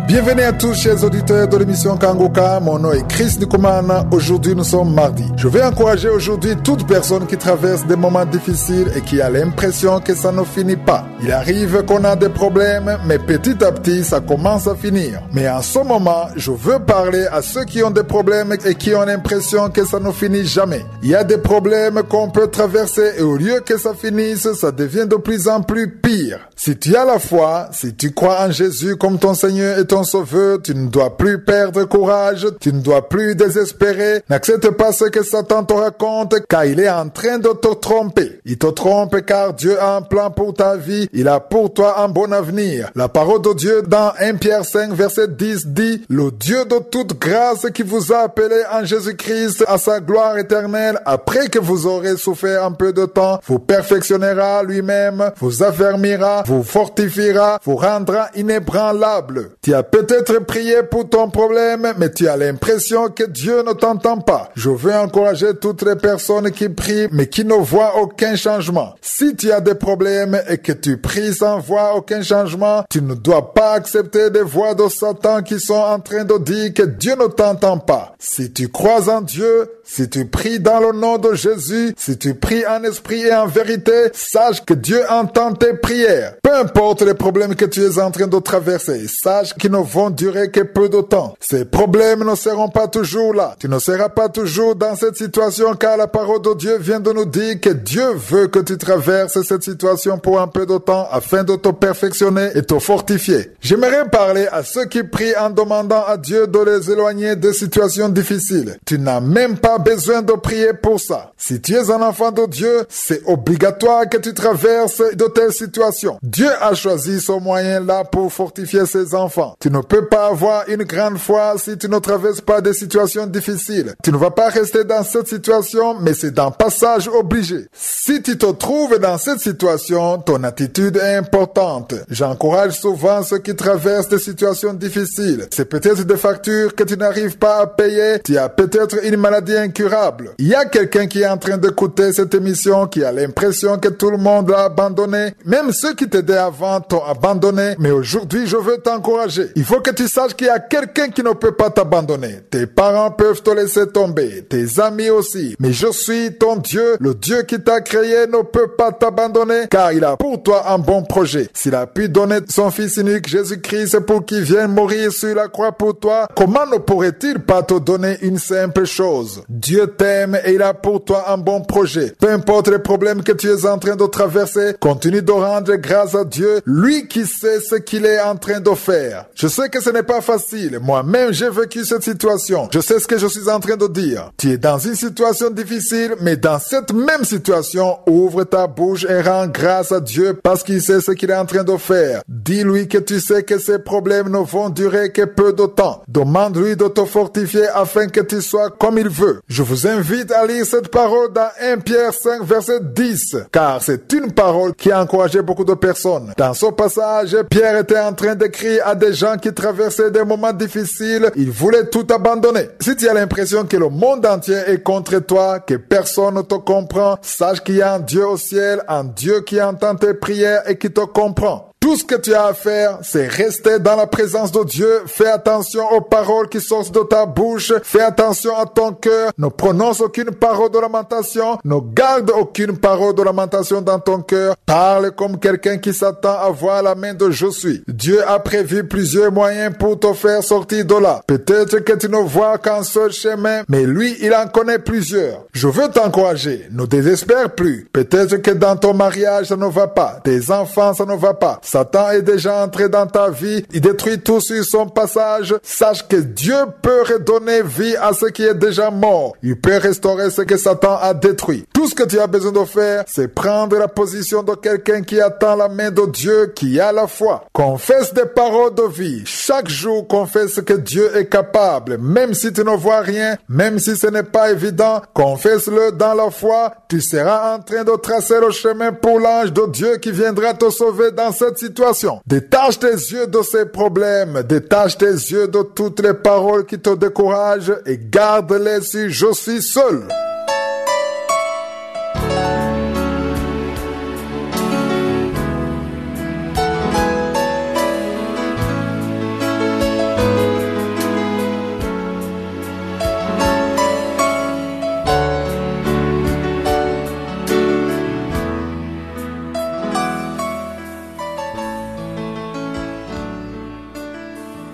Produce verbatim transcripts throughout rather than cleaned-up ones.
Bienvenue à tous, chers auditeurs de l'émission Kangoka. Mon nom est Chris Nkumana. Aujourd'hui, nous sommes mardi. Je vais encourager aujourd'hui toute personne qui traverse des moments difficiles et qui a l'impression que ça ne finit pas. Il arrive qu'on a des problèmes, mais petit à petit, ça commence à finir. Mais en ce moment, je veux parler à ceux qui ont des problèmes et qui ont l'impression que ça ne finit jamais. Il y a des problèmes qu'on peut traverser et au lieu que ça finisse, ça devient de plus en plus pire. Si tu as la foi, si tu crois en Jésus comme ton Seigneur et ton Sauveur, tu ne dois plus perdre courage, tu ne dois plus désespérer. N'accepte pas ce que Satan te raconte, car il est en train de te tromper. Il te trompe car Dieu a un plan pour ta vie, il a pour toi un bon avenir. La parole de Dieu dans Première Pierre cinq, verset dix dit, « Le Dieu de toute grâce qui vous a appelé en Jésus-Christ à sa gloire éternelle, après que vous aurez souffert un peu de temps, vous perfectionnera lui-même, vous affermira, vous fortifiera, vous rendra inébranlable. » Tu as peut-être prié pour ton problème, mais tu as l'impression que Dieu ne t'entend pas. Je veux encourager toutes les personnes qui prient, mais qui ne voient aucun changement. Si tu as des problèmes et que tu pries sans voir aucun changement, tu ne dois pas accepter des voix de Satan qui sont en train de dire que Dieu ne t'entend pas. Si tu crois en Dieu, si tu pries dans le nom de Jésus, si tu pries en esprit et en vérité, sache que Dieu entend tes prières. Peu importe les problèmes que tu es en train de traverser, sache qu'ils ne vont durer que peu de temps. Ces problèmes ne seront pas toujours là. Tu ne seras pas toujours dans cette situation car la parole de Dieu vient de nous dire que Dieu veut que tu traverses cette situation pour un peu de temps afin de te perfectionner et te fortifier. J'aimerais parler à ceux qui prient en demandant à Dieu de les éloigner des situations difficiles. Tu n'as même pas besoin de prier pour ça. Si tu es un enfant de Dieu, c'est obligatoire que tu traverses de telles situations. Dieu a choisi ce moyen-là pour fortifier ses enfants. Tu ne peux pas avoir une grande foi si tu ne traverses pas des situations difficiles. Tu ne vas pas rester dans cette situation, mais c'est un passage obligé. Si tu te trouves dans cette situation, ton attitude est importante. J'encourage souvent ceux qui traversent des situations difficiles. C'est peut-être des factures que tu n'arrives pas à payer. Tu as peut-être une maladie incurable. Il y a quelqu'un qui est en train d'écouter cette émission qui a l'impression que tout le monde l'a abandonné. Même ceux qui t'aidaient avant t'ont abandonné. Mais aujourd'hui, je veux t'encourager. Il faut que tu saches qu'il y a quelqu'un qui ne peut pas t'abandonner. Tes parents peuvent te laisser tomber. Tes amis aussi. Mais je suis ton Dieu. Le Dieu qui t'a créé ne peut pas t'abandonner car il a pour toi un bon projet. S'il a pu donner son Fils unique Jésus-Christ pour qu'il vienne mourir sur la croix pour toi, comment ne pourrait-il pas te donner une simple chose? Dieu t'aime et il a pour toi un bon projet. Peu importe les problèmes que tu es en train de traverser, continue de rendre grâce à Dieu, lui qui sait ce qu'il est en train de faire. Je sais que ce n'est pas facile. Moi-même, j'ai vécu cette situation. Je sais ce que je suis en train de dire. Tu es dans une situation difficile, mais dans cette même situation, ouvre ta bouche et rends grâce à Dieu parce qu'il sait ce qu'il est en train de faire. Dis-lui que tu sais que ces problèmes ne vont durer que peu de temps. Demande-lui de te fortifier afin que tu sois comme il veut. Je vous invite à lire cette parole dans Première Pierre cinq, verset dix, car c'est une parole qui a encouragé beaucoup de personnes. Dans ce passage, Pierre était en train d'écrire à des gens qui traversaient des moments difficiles. Il voulait tout abandonner. Si tu as l'impression que le monde entier est contre toi, que personne ne te comprend, sache qu'il y a un Dieu au ciel, un Dieu qui entend tes prières et qui te comprend. Tout ce que tu as à faire, c'est rester dans la présence de Dieu. Fais attention aux paroles qui sortent de ta bouche. Fais attention à ton cœur. Ne prononce aucune parole de lamentation. Ne garde aucune parole de lamentation dans ton cœur. Parle comme quelqu'un qui s'attend à voir la main de Je suis. Dieu a prévu plusieurs moyens pour te faire sortir de là. Peut-être que tu ne vois qu'un seul chemin, mais lui, il en connaît plusieurs. Je veux t'encourager. Ne désespère plus. Peut-être que dans ton mariage, ça ne va pas. Tes enfants, ça ne va pas. Satan est déjà entré dans ta vie, il détruit tout sur son passage. Sache que Dieu peut redonner vie à ce qui est déjà mort. Il peut restaurer ce que Satan a détruit. Tout ce que tu as besoin de faire, c'est prendre la position de quelqu'un qui attend la main de Dieu, qui a la foi. Confesse des paroles de vie. Chaque jour, confesse que Dieu est capable. Même si tu ne vois rien, même si ce n'est pas évident, confesse-le dans la foi. Tu seras en train de tracer le chemin pour l'ange de Dieu qui viendra te sauver dans cette situation. Détache tes yeux de ces problèmes, détache tes yeux de toutes les paroles qui te découragent et garde-les sur Je suis seul.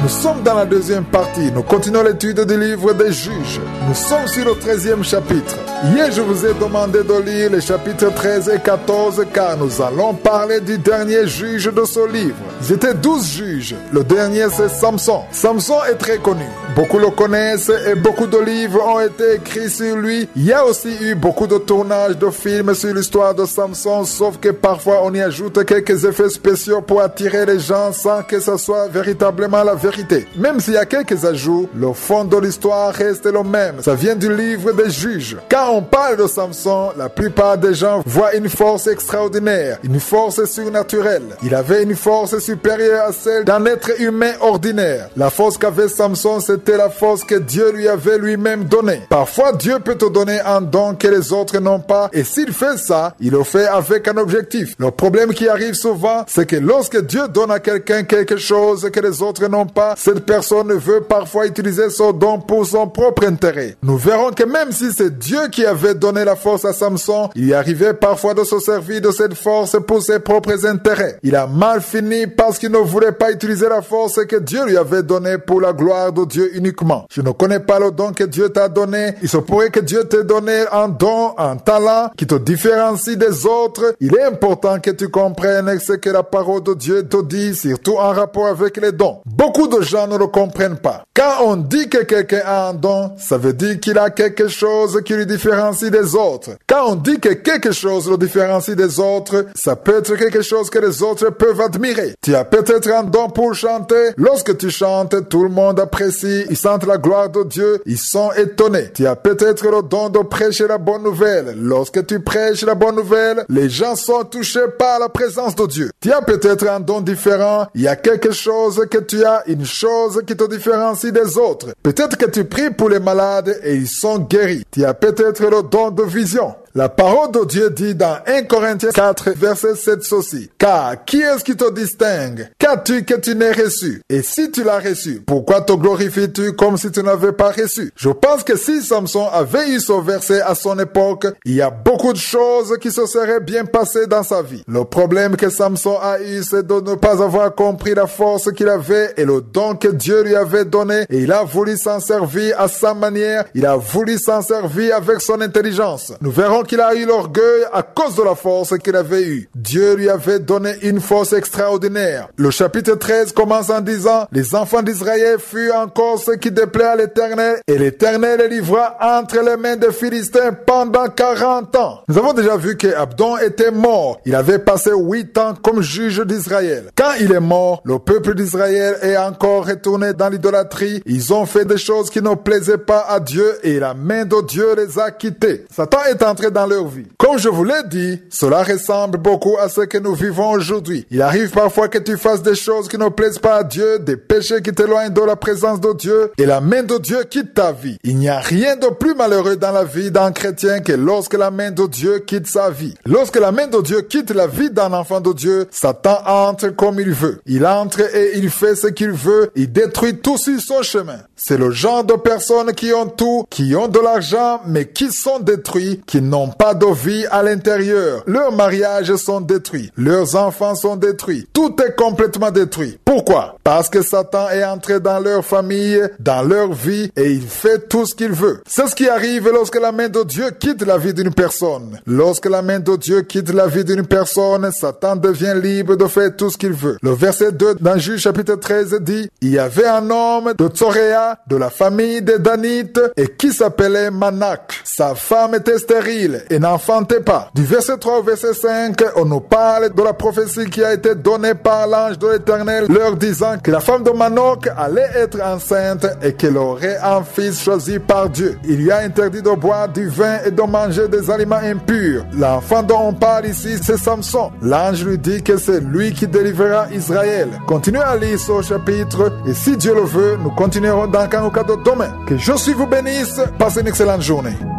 Nous sommes dans la deuxième partie. Nous continuons l'étude du livre des Juges. Nous sommes sur le treizième chapitre. Hier, je vous ai demandé de lire les chapitres treize et quatorze car nous allons parler du dernier juge de ce livre. Ils étaient douze juges. Le dernier, c'est Samson. Samson est très connu. Beaucoup le connaissent et beaucoup de livres ont été écrits sur lui. Il y a aussi eu beaucoup de tournages de films sur l'histoire de Samson, sauf que parfois on y ajoute quelques effets spéciaux pour attirer les gens sans que ce soit véritablement la vérité. Même s'il y a quelques ajouts, le fond de l'histoire reste le même. Ça vient du livre des Juges. Quand on parle de Samson, la plupart des gens voient une force extraordinaire, une force surnaturelle. Il avait une force supérieure à celle d'un être humain ordinaire. La force qu'avait Samson, c'était la force que Dieu lui avait lui-même donnée. Parfois, Dieu peut te donner un don que les autres n'ont pas, et s'il fait ça, il le fait avec un objectif. Le problème qui arrive souvent, c'est que lorsque Dieu donne à quelqu'un quelque chose que les autres n'ont pas, cette personne veut parfois utiliser son don pour son propre intérêt. Nous verrons que même si c'est Dieu qui avait donné la force à Samson, il y arrivait parfois de se servir de cette force pour ses propres intérêts. Il a mal fini parce qu'il ne voulait pas utiliser la force que Dieu lui avait donnée pour la gloire de Dieu uniquement. Je ne connais pas le don que Dieu t'a donné. Il se pourrait que Dieu t'ait donné un don, un talent qui te différencie des autres. Il est important que tu comprennes ce que la parole de Dieu te dit, surtout en rapport avec les dons. Beaucoup de gens ne le comprennent pas. Quand on dit que quelqu'un a un don, ça veut dire qu'il a quelque chose qui lui différencie des autres. Quand on dit que quelque chose le différencie des autres, ça peut être quelque chose que les autres peuvent admirer. Tu as peut-être un don pour chanter. Lorsque tu chantes, tout le monde apprécie. Ils sentent la gloire de Dieu. Ils sont étonnés. Tu as peut-être le don de prêcher la bonne nouvelle. Lorsque tu prêches la bonne nouvelle, les gens sont touchés par la présence de Dieu. Tu as peut-être un don différent. Il y a quelque chose que tu as, une chose qui te différencie des autres. Peut-être que tu pries pour les malades et ils sont guéris. Tu as peut-être le don de vision. La parole de Dieu dit dans premier Corinthiens quatre, verset sept ceci. Car qui est-ce qui te distingue? Qu'as-tu que tu n'aies reçu? Et si tu l'as reçu, pourquoi te glorifies-tu comme si tu n'avais pas reçu? Je pense que si Samson avait eu ce verset à son époque, il y a beaucoup de choses qui se seraient bien passées dans sa vie. Le problème que Samson a eu, c'est de ne pas avoir compris la force qu'il avait et le don que Dieu lui avait donné, et il a voulu s'en servir à sa manière. Il a voulu s'en servir avec son intelligence. Nous verrons qu'il a eu l'orgueil à cause de la force qu'il avait eue. Dieu lui avait donné une force extraordinaire. Le chapitre treize commence en disant: les enfants d'Israël furent encore ce qui déplaît à l'Éternel, et l'Éternel les livra entre les mains des Philistins pendant quarante ans. Nous avons déjà vu que Abdon était mort. Il avait passé huit ans comme juge d'Israël. Quand il est mort, le peuple d'Israël est encore retourné dans l'idolâtrie. Ils ont fait des choses qui ne plaisaient pas à Dieu, et la main de Dieu les a quittés. Satan est entré dans leur vie. Comme je vous l'ai dit, cela ressemble beaucoup à ce que nous vivons aujourd'hui. Il arrive parfois que tu fasses des choses qui ne plaisent pas à Dieu, des péchés qui t'éloignent de la présence de Dieu, et la main de Dieu quitte ta vie. Il n'y a rien de plus malheureux dans la vie d'un chrétien que lorsque la main de Dieu quitte sa vie. Lorsque la main de Dieu quitte la vie d'un enfant de Dieu, Satan entre comme il veut. Il entre et il fait ce qu'il veut. Il détruit tout sur son chemin. C'est le genre de personnes qui ont tout, qui ont de l'argent, mais qui sont détruits, qui n'ont pas de vie à l'intérieur. Leurs mariages sont détruits. Leurs enfants sont détruits. Tout est complètement détruit. Pourquoi? Parce que Satan est entré dans leur famille, dans leur vie, et il fait tout ce qu'il veut. C'est ce qui arrive lorsque la main de Dieu quitte la vie d'une personne. Lorsque la main de Dieu quitte la vie d'une personne, Satan devient libre de faire tout ce qu'il veut. Le verset deux dans Juge chapitre treize dit: il y avait un homme de Tsoréa, de la famille des Danites, et qui s'appelait Manak. Sa femme était stérile et n'enfantait pas. Du verset trois au verset cinq, on nous parle de la prophétie qui a été donnée par l'ange de l'Éternel, leur disant que la femme de Manoch allait être enceinte et qu'elle aurait un fils choisi par Dieu. Il lui a interdit de boire du vin et de manger des aliments impurs. L'enfant dont on parle ici, c'est Samson. L'ange lui dit que c'est lui qui délivrera Israël. Continuez à lire ce chapitre, et si Dieu le veut, nous continuerons dans Kanguka de demain. Que Jésus vous bénisse. Passez une excellente journée.